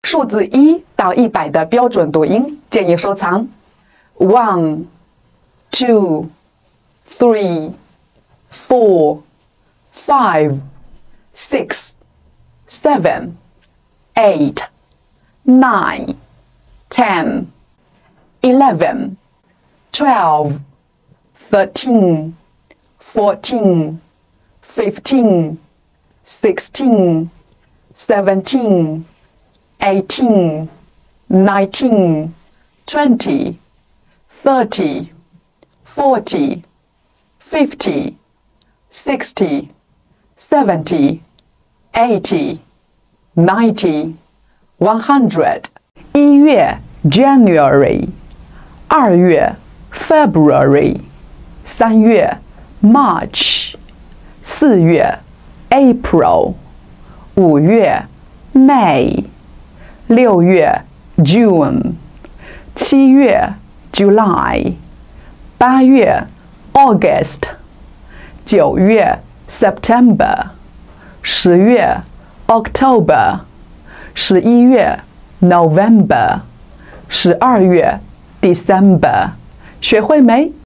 数字1到100的标准读音，建议收藏。1, 2, 3, 4, 5, 6, 7, 8, 9, 10, 11, 12, 13, 14, 15, 16, 17, 18, 19, 20, 30, 40, 50, 60, 70, 80, 90, 100. 1月 January， 2月 February， 3月 March， 4月 April， 5月 May， 6月 June， 7月 July， 8月 August， 9月 September， 10月 October， 11月 November， 12月 December。学会没？